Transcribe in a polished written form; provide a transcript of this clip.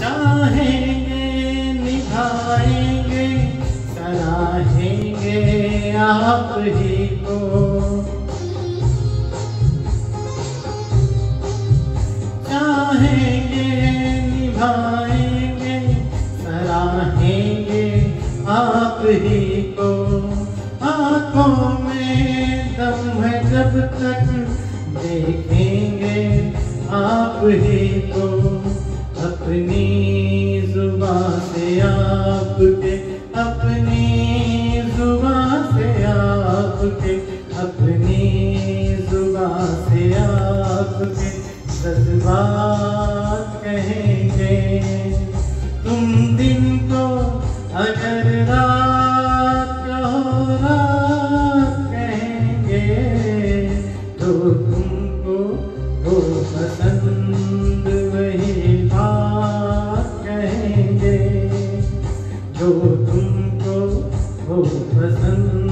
चाहेंगे निभाएंगे सराहेंगे आप ही को। चाहेंगे निभाएंगे सराहेंगे आप ही को। आँखों में दम है जब तक देखेंगे आप ही को। अपनी जुबां से आपके, अपनी जुबां से आपके, अपनी जुबां से आपके जज्बात कहेंगे। तुम दिन को अगर रात कहो रात कहेंगे तो तुमको हो पसंद वही बात कहेंगे जो तुमको हो पसंद।